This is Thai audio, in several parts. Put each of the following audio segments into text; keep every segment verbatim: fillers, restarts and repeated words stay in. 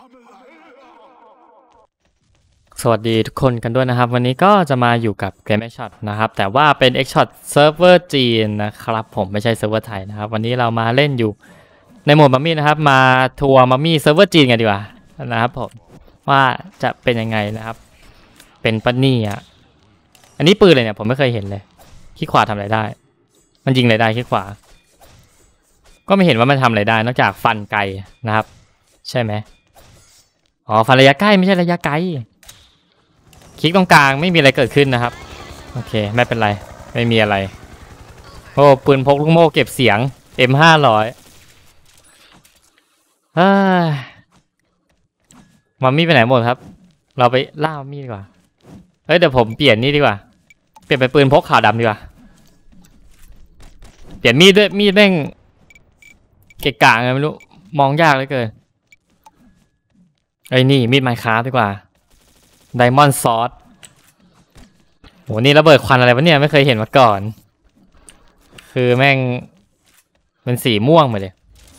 สวัสดีทุกคนกันด้วยนะครับวันนี้ก็จะมาอยู่กับ Game Shot นะครับแต่ว่าเป็น X-Shot เซิร์ฟเวอร์จีนนะครับผมไม่ใช่เซิร์ฟเวอร์ไทยนะครับวันนี้เรามาเล่นอยู่ในโหมดมัมมี่นะครับมาทัวร์มัมมี่เซิร์ฟเวอร์จีนกันดีกว่านะครับผมว่าจะเป็นยังไงนะครับเป็นปันนี่อ่ะอันนี้ปืนเลยเนี่ยผมไม่เคยเห็นเลยขี้ขวาทำอะไรได้มันยิงอะไรได้ขี้ขวาก็ไม่เห็นว่ามันทำอะไรได้นอกจากฟันไกลนะครับใช่ไหมอ๋อฟันระยะใกล้ไม่ใช่ระยะไกลคลิกตรงกลางไม่มีอะไรเกิดขึ้นนะครับโอเคไม่เป็นไรไม่มีอะไรโอ้ปืนพกลูกโม่เก็บเสียง เอ็ม ห้าร้อย เฮ้ยมัมมี่ไปไหนหมดครับเราไปล่ามัมมี่ดีกว่าเฮ้ยเดี๋ยวผมเปลี่ยนนี่ดีกว่าเปลี่ยนเป็นปืนพกขาวดำดีกว่าเปลี่ยนมีดด้วยมีดแม่งเกะกะไงไม่รู้มองยากเลยเกินไอ้นี่มีดไมค์คราฟดีกว่าไดมอนด์ซอสโหนี่ระเบิดควันอะไรวะเนี่ยไม่เคยเห็นมาก่อนคือแม่งเป็นสีม่วงมาเลย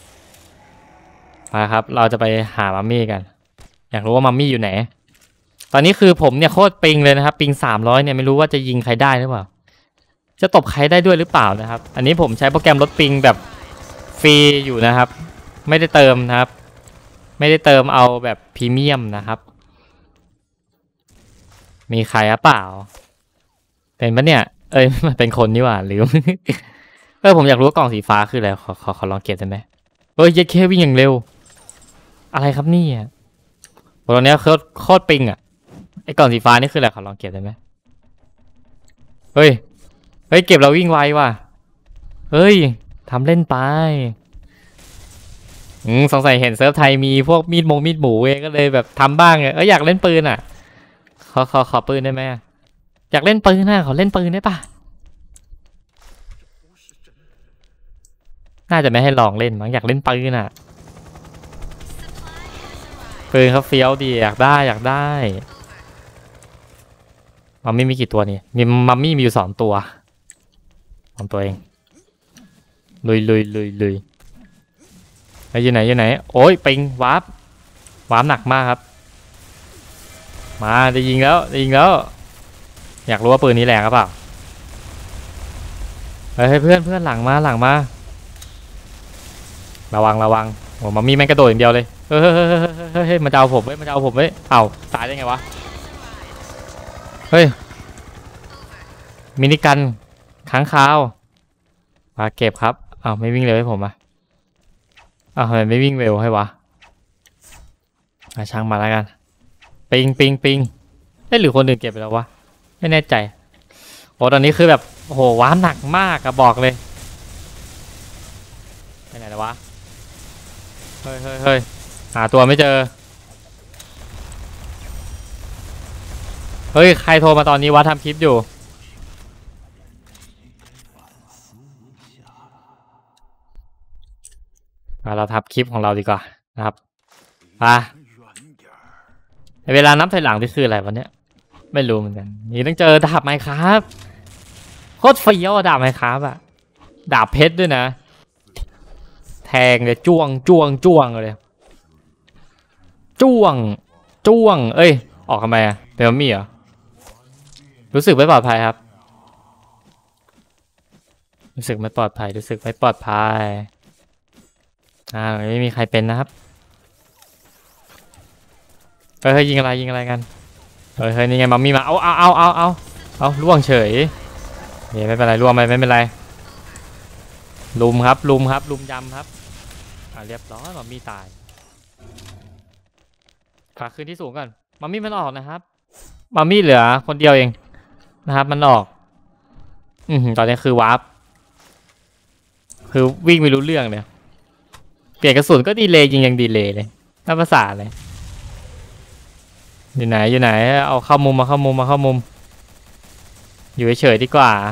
มาครับเราจะไปหามัมมี่กันอยากรู้ว่ามัมมี่อยู่ไหนตอนนี้คือผมเนี่ยโคตรปิงเลยนะครับปิงสามร้อยเนี่ยไม่รู้ว่าจะยิงใครได้หรือเปล่าจะตบใครได้ด้วยหรือเปล่านะครับอันนี้ผมใช้โปรแกรมลดปิงแบบฟรีอยู่นะครับไม่ได้เติมนะครับไม่ได้เติมเอาแบบพรีเมียมนะครับมีใครหรือเปล่าเป็นปะเนี่ยเอ้ยมันเป็นคนนี่หว่าหรือเออผมอยากรู้ว่ากล่องสีฟ้าคืออะไรขอขอขอลองเก็บได้ไหมเฮ้ยเย็ดแค่วิ่งอย่างเร็วอะไรครับนี่อ่ะตอนนี้โคตรโคตรปิงอ่ะไอ้กล่องสีฟ้านี่คืออะไรขอลองเก็บได้ไหมเฮ้ยเฮ้ยเก็บเราวิ่งไวว่ะเฮ้ยทำเล่นไปอืมสงสัยเห็นเซิร์ฟไทยมีพวกมีดมงมีดหมูเองก็เลยแบบทำบ้างเอออยากเล่นปืนอ่ะขอขอขอปืนได้ไหมอยากเล่นปืนนะขอเล่นปืนได้ปะน่าจะไม่ให้ลองเล่นมั้งอยากเล่นปืนอ่ะปืนเขาเฟี้ยวดีอยากได้อยากได้มัมมี่มีกี่ตัวนี่มีมัมมี่มีอยู่สองตัวสองตัวเองลุยลุยลุยลุยไปอยู่ไหนอยู่ไหนโอ้ยปิงวาร์ปวาร์ปหนักมากครับมาจะยิงแล้วจะยิงแล้วอยากรู้ว่าปืนนี้แรงหรือเปล่าเฮ้ยเพื่อนเพื่อนหลังมาหลังมาระวังระวังโอ้มัมมี่แม่งกระโดดอย่างเดียวเลยเฮ้ยเฮ้ยเฮ้ยเฮ้ยมันจะเอาผมเว้ยมันจะเอาผมเว้ยเอ้าตายได้ไงวะเฮ้ยมินิกันค้างคาวมาเก็บครับอ้าวไม่วิ่งเร็วให้ผมอ่ะอ้าวทำไมไม่วิ่งเร็วให้วะมาช่างมาแล้วกันปิงปิงปิงเฮ้ยหรือคนอื่นเก็บไปแล้ววะไม่แน่ใจโอ้ตอนนี้คือแบบโอ้โหว้าหนักมากอะบอกเลยไปไหนแล้ววะเฮ้ยเฮ้ยเฮ้ยหาตัวไม่เจอเฮ้ยใครโทรมาตอนนี้วะทำคลิปอยู่เราทำคลิปของเราดีกว่านะครับมาเวลานับถอยหลังที่คืออะไรวันนี้ไม่รู้เหมือนกันนี่ต้องเจอดาบไมค์ครับโคตรเฟี้ยวดาบไมค์ครับอะดาบเพชรด้วยนะแทงเลยจ้วงจ้วงจ้วงเลยจ้วงจ้วงเอ้ยออกทำไมอะเป็นมัมมี่เหรอรู้สึกไม่ปลอดภัยครับรู้สึกไม่ปลอดภัยรู้สึกไม่ปลอดภัยอ่าไม่มีใครเป็นนะครับเฮ้ยยิงอะไรยิงอะไรกันเฮ้ยเฮ้ยนี่ไงมัมมี่มาเอาเอาเอาเอาเอาเอาล่วงเฉยนี่ไม่เป็นไรล่วงไปไม่เป็นไรลุมครับลุมครับลุมยำครับอ่าเรียบร้อยมัมมี่ตายขาขึ้นที่สูงก่อนมัมมี่มันออกนะครับมัมมี่เหลือคนเดียวเองนะครับมันออกอืมตอนนี้คือวาร์ปคือวิ่งไม่รู้เรื่องเลยเปลี่ยนกระสุนก็ดีเลยยิงยังดีเลยเลยน่าภาษาเลยอยู่ไหนอยู่ไหนเอาเข้ามุมมาเข้ามุมมาเข้ามุมอยู่เฉยๆดีกว่า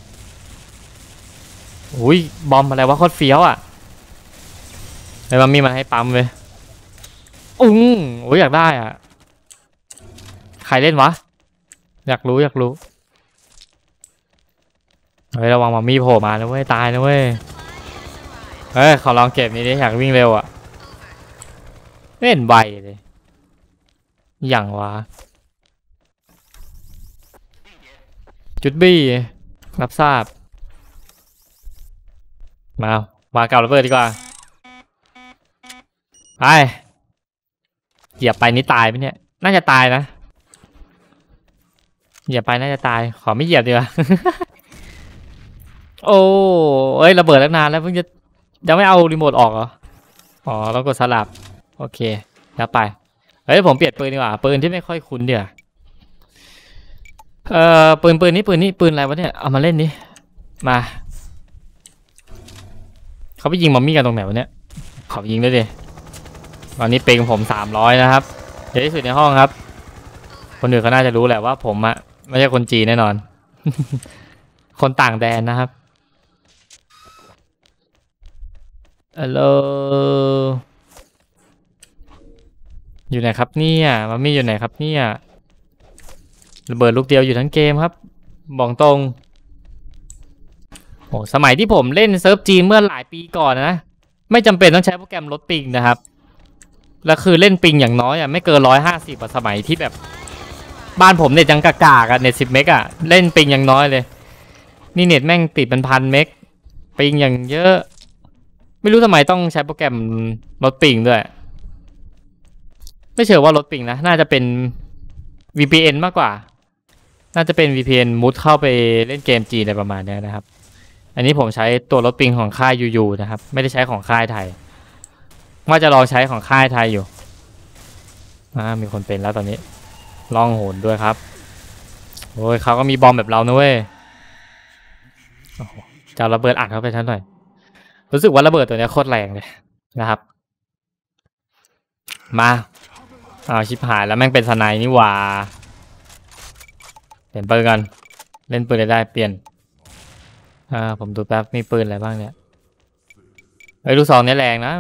อุ้ยบอมอะไรวะโคตรเฟี้ยวอ่ะไอ้มัมมี่มันให้ปั๊มเลยอุ้งโอ้ยอยากได้อ่ะใครเล่นวะอยากรู้อยากรู้เฮ้ยระวังมัมมี่โผล่มานะเว้ยตายนะเว้ยเฮ้ยขอลองเก็บนี้ดิอยากวิ่งเร็วอ่ะไม่เห็นใบเลยอย่างวะจุดบี้รับทราบมาวางเก่าระเบิดดีกว่าไปเหยียบไปนี่ตายไหมเนี่ยน่าจะตายนะเหยียบไปน่าจะตายขอไม่เหยียบดีกว่า โอ้เอ้ยระเบิดตั้งนานแล้วเพิ่งจะยังไม่เอารีโมทออกเหรออ๋อแล้วกดสลับโอเคแล้วไปเฮ้ยผมเปลี่ยนปืนดีกว่าปืนที่ไม่ค่อยคุ้นเดี๋ยวเอ่อปืนปืนนี้ปืนนี้ปืนอะไรวะเนี่ยเอามาเล่นดิมาเขาไปยิงมัมมี่กันตรงไหนวะเนี่ยขอยิงด้วยดิตอนนี้เปงผมสามร้อยนะครับเยอะที่สุดในห้องครับคนอื่นเขาน่าจะรู้แหละว่าผมอะไม่ใช่คนจีนแน่นอน คนต่างแดนนะครับฮัลโหลอยู่ไหนครับเนี่ยมัมมี่อยู่ไหนครับเนี่ยระเบิดลูกเดียวอยู่ทั้งเกมครับบอกตรงโอ้สมัยที่ผมเล่นเซิร์ฟจีนเมื่อหลายปีก่อนนะไม่จำเป็นต้องใช้โปรแกรมลดปิงนะครับแล้วคือเล่นปิงอย่างน้อยอ่ะไม่เกินร้อยห้าสิบสมัยที่แบบบ้านผมเน็ตยังกากากันเน็ตสิบเมกอะเล่นปิงอย่างน้อยเลยนี่เน็ตแม่งติดเป็นพันเมกปิงอย่างเยอะไม่รู้ทำไมต้องใช้โปรแกรมลดปิงด้วยไม่เชื่อว่าลดปิงนะน่าจะเป็น วี พี เอ็น มากกว่าน่าจะเป็น วี พี เอ็น มุดเข้าไปเล่นเกมจีนอะไรประมาณนี้นะครับอันนี้ผมใช้ตัวลดปิงของค่าย ยู ยู นะครับไม่ได้ใช้ของค่ายไทยว่าจะลองใช้ของค่ายไทยอยู่อ่ามีคนเป็นแล้วตอนนี้ลองโหนด้วยครับโอ้ยเขาก็มีบอมแบบเรานะเว้ยจะระเบิดอัดเข้าไปชั้นหน่อยรู้สึกว่าระเบิดตัวนี้โคตรแรงเลยนะครับมาเอาชิบหายแล้วแม่งเป็นสไนด์นี่หว่าเปลี่ยนปืนกันเล่นปืนได้เปลี่ยนอ่าผมดูแป๊บมีปืนอะไรบ้างเนี่ยไอ้ลูกซองนี่แรงนะ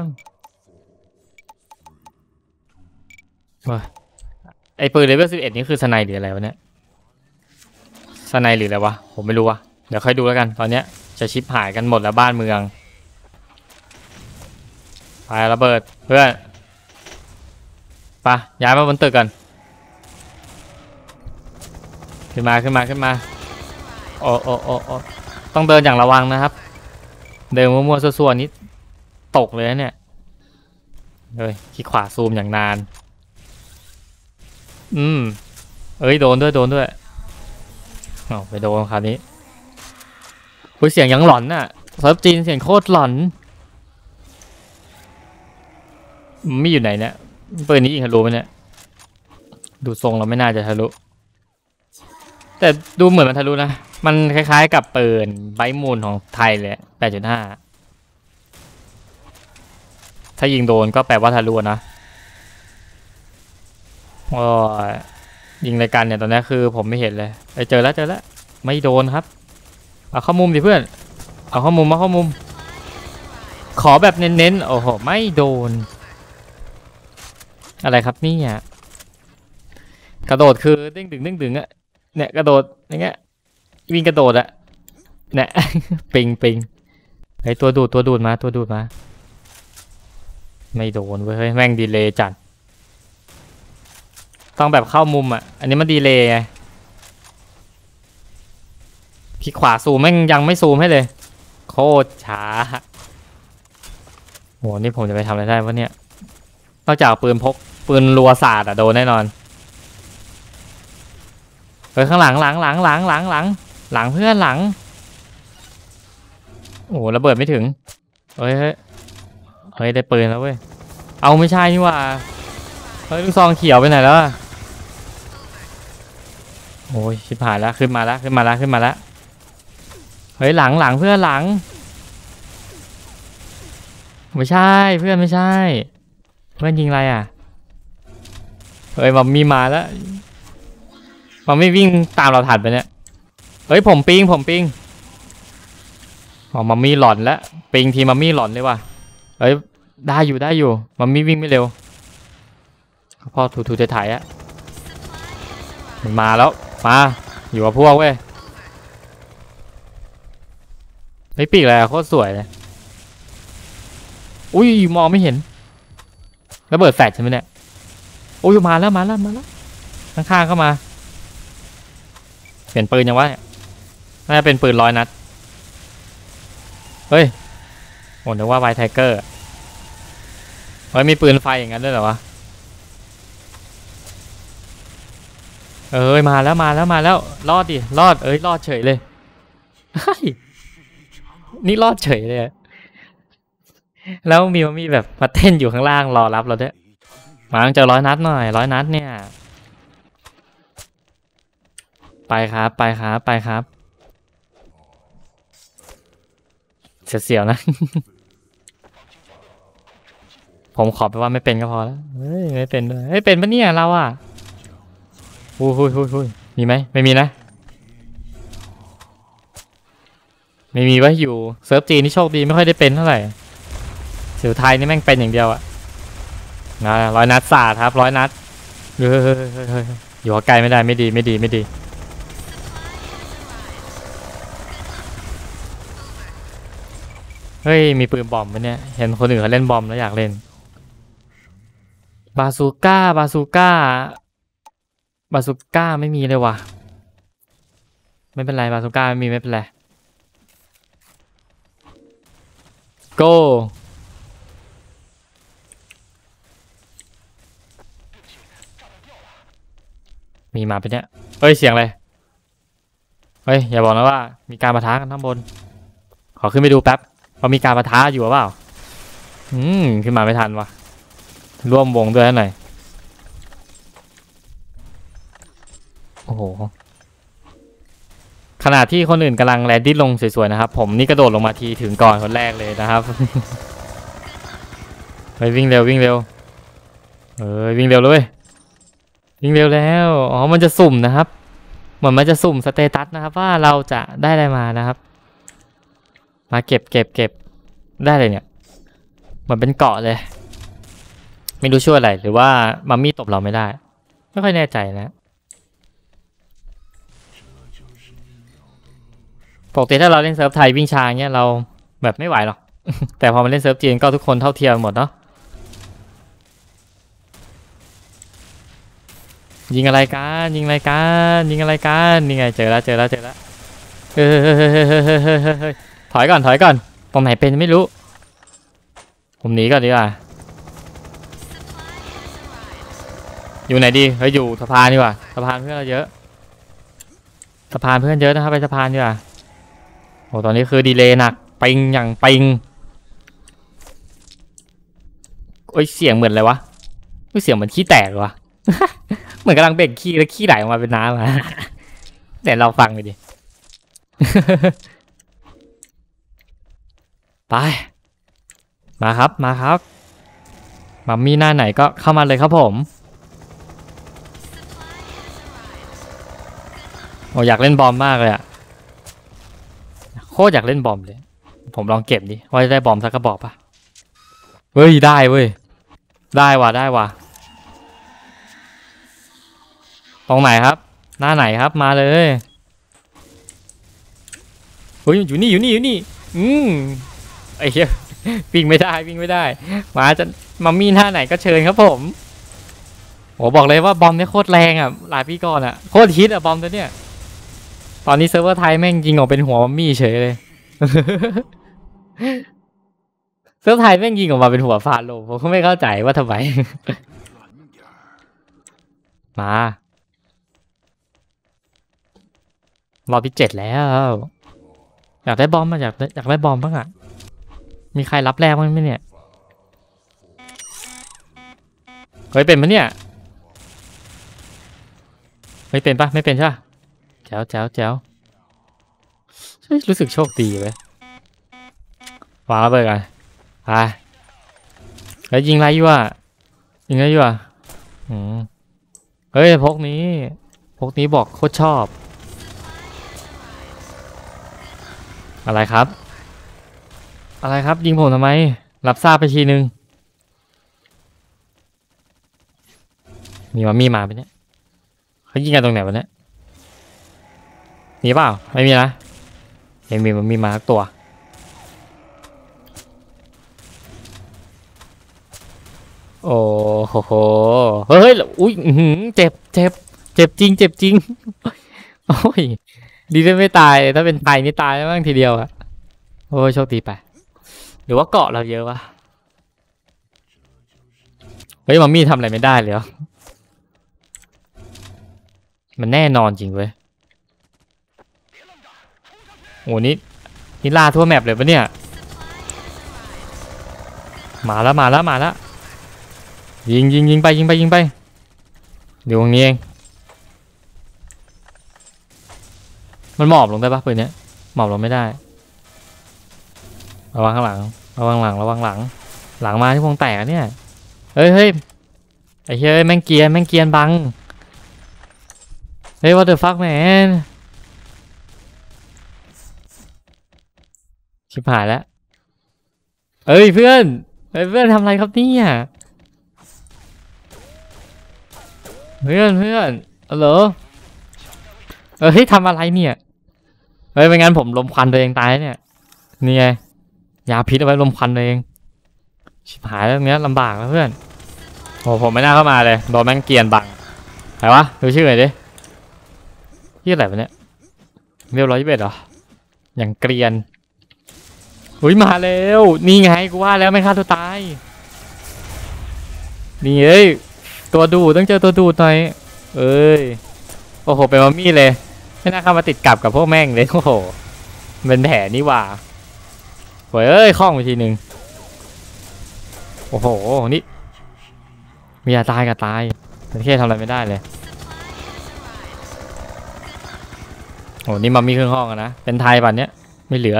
ไอ้ปืนเลเวลสิบเอ็ดนี่คือสไนด์หรืออะไรวะเนี่ยสไนด์หรืออะไรวะผมไม่รู้วะเดี๋ยวค่อยดูแล้วกันตอนเนี้ยจะชิปหายกันหมดแล้วบ้านเมืองไประเบิดเพื่อนไปย้ายมาบนตึกกันขึ้นมาขึ้นมาขึ้นมาโอ้โอ้โอ้โอ้ต้องเดินอย่างระวังนะครับเดินมั่วๆซั่วๆนี้ตกเลยนะเนี่ยเฮ้ยขี้ขวาซูมอย่างนานอืมเอ้ยโดนด้วยโดนด้วยเอาไปโดนคราวนี้คุยเสียงยังหลอนน่ะเซิร์ฟจีนเสียงโคตรหลอนไม่อยู่ไหนเนี่ยปืนนี้ยิงทะลุไหมเนี่ยดูทรงเราไม่น่าจะทะลุแต่ดูเหมือนมันทะลุนะมันคล้ายๆกับปืนไบมูนของไทยเลย แปดจุดห้า ถ้ายิงโดนก็แปลว่าทะลุนะโอ้ยยิงรายการเนี่ยตอนนี้คือผมไม่เห็นเลยไปเจอแล้วเจอแล้วไม่โดนครับเอาเข้ามุมดิเพื่อนเอาเข้ามุมมาเข้ามุมขอแบบเน้นๆโอ้โหไม่โดนอะไรครับนี่อ่ะกระโดดคือเด้งดึงเด้งดึงอะเนี่ยกระโดดอย่างเงี้ยวิ่งกระโดดอะเนี่ยปิงปิงไอตัวดูดตัวดูดมาตัวดูดมาไม่โดนเว้ยแม่งดีเลย์จัดต้องแบบเข้ามุมอ่ะอันนี้มันดีเลย์ไงคลิกขวาซูมแม่งยังไม่ซูมให้เลยโคตรช้าโหนี่ผมจะไปทำอะไรได้วะเนี่ยนอกจากปืนพกปืนรัวศาสตร์อ่ะโดนแน่นอนเฮ้ยข้างหลังหลังหลังหลังหลังหลังหลังเพื่อนหลังโอ้โหระเบิดไม่ถึงเฮ้ยเฮ้ยเฮ้ยได้ปืนแล้วเว้ยเอาไม่ใช่นี่ว่าเฮ้ยลูกซองเขียวไปไหนแล้วอะโอ้ยชิบหายแล้วขึ้นมาแล้วขึ้นมาแล้วขึ้นมาแล้วเฮ้ยหลังหลังเพื่อนหลังไม่ใช่เพื่อนไม่ใช่เพื่อนยิงอะไรอ่ะเฮ้ยมัมมี่มาแล้วมัมมี่วิ่งตามเราถัดไปเนี่ยเฮ้ยผมปิงผมปิงอ๋อมัมมี่หลอนแล้วปิงทีมัมมี่หลอนเลยว่ะเฮ้ยได้อยู่ได้อยู่มัมมี่วิ่งไม่เร็วพอถูๆถ่ายๆอ่ะมันมาแล้วมาอยู่กับพวกเว้ยไอ้ปีกอะไรโคตรสวยเลยอุ้ยมองไม่เห็นระเบิดแฟลชใช่ไหมเนี่ยโอ้ยมาแล้วมาแล้วมาแล้วข้างๆเข้ามาเปลี่ยนปืนยังวะน่าจะเป็นปืนร้อยนัดเฮ้ยโอ้นึกว่าไวไทเกอร์เฮ้ยมีปืนไฟอย่างนั้นด้วยเหรอวะเอ้ยมาแล้วมาแล้วมาแล้วรอดดิรอดเอ้ยรอดเฉยเลยนี่รอดเฉยเลยแล้วมีมีแบบมาเต้นอยู่ข้างล่างรอรับเราด้วยมาต้องเจอร้อยนัดหน่อยร้อยนัดเนี่ยไปครับไปครับไปครับเสียวๆนะ ผมขอไปว่าไม่เป็นก็พอแล้วเฮ้ยไม่เป็นด้วยเฮ้ยเป็นปะเนี่ยเราอ่ะอุ้ยอุ้ยอุ้ยอุ้ยมีไหมไม่มีนะไม่มีไว้อยู่เซิร์ฟจีนนี่โชคดีไม่ค่อยได้เป็นเท่าไหร่เสือไทยนี่แม่งเป็นอย่างเดียวอ่ะนะร้อยนัดสาดครับร้อยนัดเฮ้ยเฮ้ยเฮ้ยเฮ้ยอยู่ไกลไม่ได้ไม่ดีไม่ดีไม่ดีเฮ้ยมีปืนบอมไหมเนี่ยเห็นคนอื่นเขาเล่นบอมแล้วอยากเล่นบาซูก้าบาซูก้าบาซูก้าไม่มีเลยว่ะไม่เป็นไรบาซูก้าไม่มีไม่เป็นไรโก้มีมาเป็นเนี้ยเฮ้ยเสียงอะไรเฮ้ยอย่าบอกนะว่ามีการปะทะกันข้างบนขอขึ้นไปดูแป๊บเขามีการปะทะอยู่หรือเปล่าอืมขึ้นมาไม่ทันวะร่วมวงด้วยหน่อยโอ้โหขณะที่คนอื่นกำลังแลนดิ้งลงสวยๆนะครับผมนี่กระโดดลงมาทีถึงก่อนคนแรกเลยนะครับ ไปวิ่งเร็ววิ่งเร็วเออวิ่งเร็วเลยวิ่งเร็วแล้วอ๋อมันจะสุ่มนะครับเหมือนมันจะสุ่มสเตตัสนะครับว่าเราจะได้อะไรมานะครับมาเก็บเก็บเก็บได้เลยเนี่ยเหมือนเป็นเกาะเลยไม่รู้ช่วยอะไรหรือว่ามัมมี่ตบเราไม่ได้ไม่ค่อยแน่ใจนะปกติถ้าเราเล่นเซิร์ฟไทยวิ่งช้าเงี้ยเราแบบไม่ไหวหรอก แต่พอมาเล่นเซิร์ฟจีนก็ทุกคนเท่าเทียมหมดเนาะยิงอะไรกันยิงอะไรกันยิงอะไรกันนี่ไงเจอแล้วเจอแล้วเจอแล้วเฮ้ยเฮ้ยถอยก่อนถอยก่อนตรงไหนเป็นไม่รู้ผมหนีก่อนดีกว่าอยู่ไหนดีเฮ้ยอยู่สะพานดีกว่าสะพานเพื่อนเราเยอะสะพานเพื่อนเยอะนะครับไปสะพานดีกว่าโอ้ตอนนี้คือดีเลย์หนักปิงอย่างปิงโอ้ยเสียงเหมือนอะไรวะเสียงเหมือนขี้แตกวะ เหมือนกำลังเบ่งขี้แล้วขี้ไหลออกมาเป็นน้ำอะแต่เราฟังไปดิ ไปมาครับมาครับมัมมี่หน้าไหนก็เข้ามาเลยครับผมโอ้อยากเล่นบอมมากเลยอะโคตรอยากเล่นบอมเลยผมลองเก็บดิว่าจะได้บอมสักกระบอกปะเฮ้ยได้เว้ยได้ว่ะได้ว่ะตรงไหนครับหน้าไหนครับมาเลยเฮ้ยอยู่นี่อยู่นี่อยู่นี่อืมไอ้เหี้ยวิ่งไม่ได้วิ่งไม่ได้มาจะมัมมี่หน้าไหนก็เชิญครับผมโอ้บอกเลยว่าบอมเนี่ยโคตรแรงอ่ะหลายปีก่อนอ่ะโคตรฮิตอ่ะบอมตัวเนี้ยตอนนี้เซิร์ฟเวอร์ไทยแม่งยิงออกเป็นหัวมัมมี่เฉยเลย เซิร์ฟไทยแม่งยิงออกมาเป็นหัวฟาโลผมก็ไม่เข้าใจว่าทำไม มารอบที่เจ็ดแล้วอยากได้บอมมาอยากได้อยากได้บอมบ้างอ่ะมีใครรับแรกบ้างไหมเนี่ยเฮ้ยเป็นปะเนี่ยไม่เป็นปะไม่เป็นใช่ปะแจ๋วแจ๋วแจ๋วรู้สึกโชคดีเลยวางระเบิดกันไปแล้วยิงอะไรอยู่อ่ะยิงอะไรอยู่อ่ะอืมเฮ้ยพกนี้พกนี้บอกโคตรชอบอะไรครับอะไรครับยิงผมทำไมรับทราบไปทีนึงมีมามีมาไปเนี่ยเขายิงกันตรงไหนวะเนี่ยมีเปล่าไม่มีนะยังมีมันมีมาตัวโอ้โหเฮ้ยอุ้ยเจ็บเจ็บเจ็บจริงเจ็บจริงโอ้ยดีได้ไม่ตายถ้าเป็นไทยนี่ตายแล้วบ้างทีเดียวอะโอ้ยโชคดีไปหรือว่าเกาะเราเยอะวะเฮ้ยมัมมี่ทำอะไรไม่ได้เลยเหรอมันแน่นอนจริงเว้ยโอ้นี่นี่ล่าทั่วแมปเลยปะเนี่ยมาแล้วมาแล้วมาแล้วยิงยิงยิงไปยิงไปยิงไปอยู่ตรงนี้เองมันหมอบลงได้ปะปืนเนี้ยหมอบลงไม่ได้ระวังข้างหลังระวังหลังระวังหลังหลังมาที่วงแตกเนี่ยเฮ้ยเฮ้ยไอ้เฮ้ยแม่งเกียร์แม่งเกียร์บังเฮ้ย what the fuck man ชิบหายแล้วเอ้ยเพื่อนเฮ้ยเพื่อนทำอะไรครับเนี่ยเพื่อนเพื่อนฮัลโหลเอ้ยทำอะไรเนี่ยเฮ้ยไม่งั้นผมลมควันตัวเองตายเนี่ยนี่ไงยาพิษเอาไว้ลมควันตัวเองชิบหายแล้วเนี้ยลำบากแล้วเพื่อนโอ้ผมไม่น่าเข้ามาเลยโดนแม่งเกียนบังไหนวะดูชื่อหน่อยดิชื่ออะไรวะเนี่ยเรียบร้อยยี่สิบเอ็ดเหรออย่างเกรียนอุ้ยมาแล้วนี่ไงกูว่าแล้วไม่ฆ่าตัวตายนี่เอ้ยตัวดูต้องเจอตัวดูหน่อยเอ้ยโอ้โหเป็นมัมมี่เลยไม่น่าเข้ามาติดกับกับพวกแม่งเลยโอ้โหเป็นแผลนี่หว่าโว้ยเอ้ยคล้องไปทีหนึ่งโอ้โหนี่มียาตายกับตายแต่แค่ทำอะไรไม่ได้เลยโอ้นี่มัมมี่ครึ่งห้องอะนะเป็นไทยป่ะเนี้ยไม่เหลือ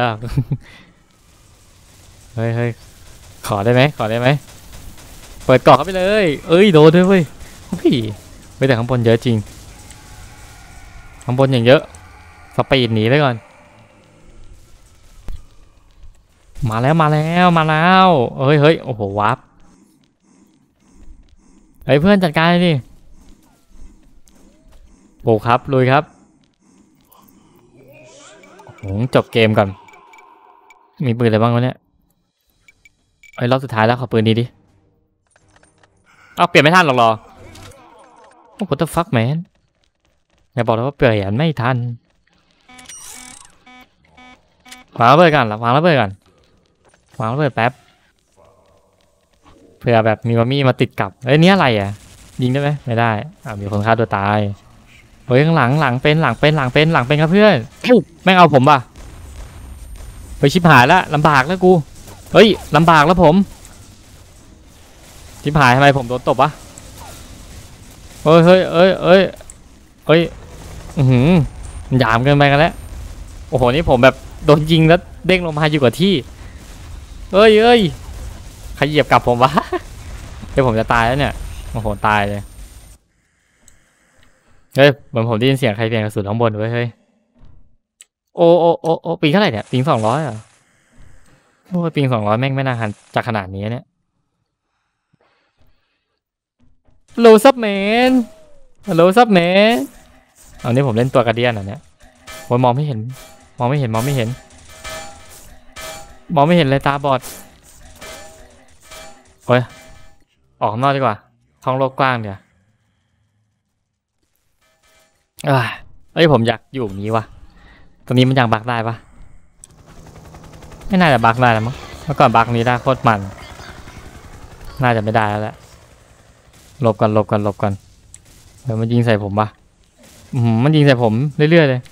เฮ้ยเฮ้ยขอได้ไหมขอได้ไหมเปิดเกาะเข้าไปเลยเอ้ยโดนด้วยเว้ยพี่ไม่แต่ข้างบนเยอะจริงข้างบนอย่างเยอะสปีดหนีไปก่อนมาแล้วมาแล้วมาแล้วเฮ้ยเฮ้ยโอ้โหวับเฮ้ยเพื่อนจัดการดิโอ้ครับลุยครับโอ้จบเกมก่อนมีปืนอะไรบ้างวะเนี่ยไอ้รอบสุดท้ายแล้วขอปืนนี้ดิเอาเปลี่ยนไม่ทันหรอกหรอโอ้ what the fuck man อย่าบอกเลยว่าเปลี่ยนไม่ทันวางระเบิดกันวางระเบิดกันวางระเบิดแป๊บเผื่อแบบมีมัมมี่มาติดกับเอ้ยนี่อะไรอ่ะยิงได้ไหมไม่ได้อ่ามีคนฆ่าตัวตายเฮ้ยข้างหลังหลังเป็นหลังเป็นหลังเป็นหลังเป็นครับเพื่อนแม่งเอาผมป่ะไปชิบหายแล้วลำบากแล้วกูเฮ้ยลำบากแล้วผมชิบหายทำไมผมโดนตบวะเฮ้ยเฮ้ยเอ้ยเอ้ยเอ้ยอือหือหยามเกินไปกันแล้วโอ้โหนี่ผมแบบโดนยิงแล้วเด้งลงมาอยู่กับที่เอ้ยเอ้ยใครเหยียบกลับผมวะเดี๋ยวผมจะตายแล้วเนี่ยโอ้โหตายเลยเฮ้ยเหมือนผมได้ยินเสียงใครเปลี่ยนกระสุนข้างบนด้วยเฮ้ยโอ้โอ้โอ้โอ้ปิงเท่าไหร่เนี่ยปิงสองร้อยอ่ะโอ้ปิงสองร้อยแม่งไม่น่าหันจากขนาดนี้เนี่ยโลซับแมนโลซับแมนเอานี่ผมเล่นตัวกระเดียนอ่ะเนี่ยโอ้ยมองไม่เห็นมองไม่เห็นมองไม่เห็นมองไม่เห็นเลยตาบอดโอ้ยออกข้างนอกดีกว่าท้องโลกกว้างเดี๋ยวเอ้ยผมอยากอยู่นี้วะตรงนี้มันยังบักได้ปะไม่น่าจะบักได้แล้วมั้งเมื่อก่อนบักนี้ได้โคตรมันน่าจะไม่ได้แล้วแหละหลบกันหลบกันหลบกันเดี๋ยวมันยิงใส่ผมปะอืมมันยิงใส่ผมเรื่อยๆเลย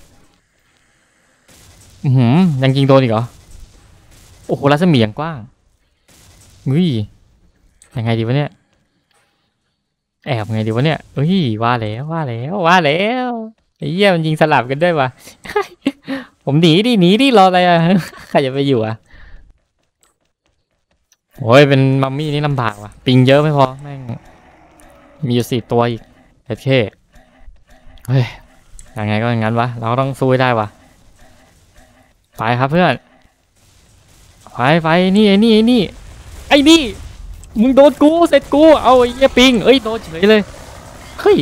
อืมยังยิงโดนอีกเหรอโอ้โหรัศมีอย่างกว้างอุ้ยยังไงดีวะเนี่ยแอบไงดีวะเนี่ยอุ้ยว่าแล้วว่าแล้วว่าแล้วไอ้เหี้ยมันยิงสลับกันด้วยวะผมหนีดิหนีดิรออะไรอ่ะใครจะไปอยู่อ่ะโอ้ยเป็นมัมมี่นี่ลำบากว่ะปิงเยอะไม่พอแม่งมีอยู่สี่ตัวอีกเท่เฮ้ยยังไงก็อย่างนั้นวะเราต้องสู้ได้วะไปครับเพื่อนไปไปนี่ไอ้นี่ไอ้นี่ไอ้นี่มึงโดนกูเสร็จกูเอาไอ้เหี้ยปิงเอ้ยโดนเฉยเลยเฮ้ย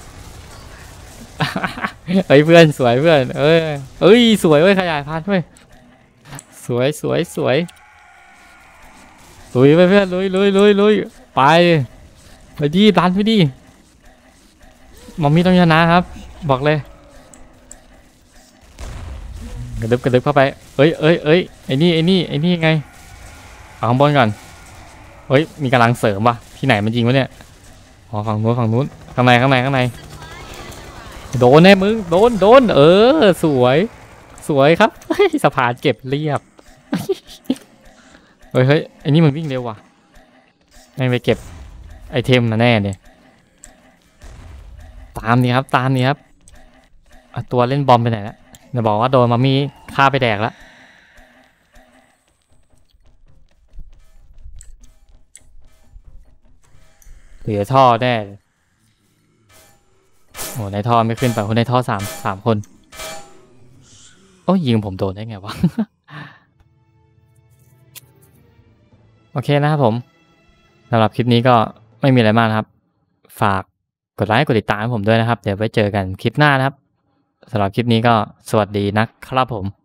เฮ้ยเพื่อนสวยเพื่อนเอ้ยเอ้ยสวยเว้ยขยายพันธุ์เว้ยสวยสวยสวยลุยไปเพื่อนลุยลุยลุยลุยไปไปดิดันไปดิมอมมี่ต้องชนะครับบอกเลยกระดึบกระดึบเข้าไปเอ้ยเอ้ยเอ้ยไอ้นี่ไอ้นี่ไอ้นี่ไงเอาข้างบนก่อนเฮ้ยมีกำลังเสริมว่ะที่ไหนมันจริงวะเนี่ยอ๋อฝั่งนู้นฝั่งนู้นข้างในข้างในข้างในโดนแน่มึงโดนโดนเออสวยสวยครับสะพานเก็บเรียบเฮ้ยเฮ้ยไอ้นี่มันวิ่งเร็วว่ะไม่ไปเก็บไอเทมมาแน่เนี่ยตามนี่ครับตามนี่ครับตัวเล่นบอมไปไหนแล้วเดี๋ยวบอกว่าโดนมามีฆ่าไปแดกแล้วเหลือท่อแน่โอ้ในท่อไม่ขึ้นไปคนในท่อสามสามคนโอ้ยิงผมโดนได้ไงวะ โอเคนะครับผมสำหรับคลิปนี้ก็ไม่มีอะไรมากนะครับฝากกดไลค์กดติดตามให้ผมด้วยนะครับเดี๋ยวไว้เจอกันคลิปหน้านะครับสำหรับคลิปนี้ก็สวัสดีนะครับผม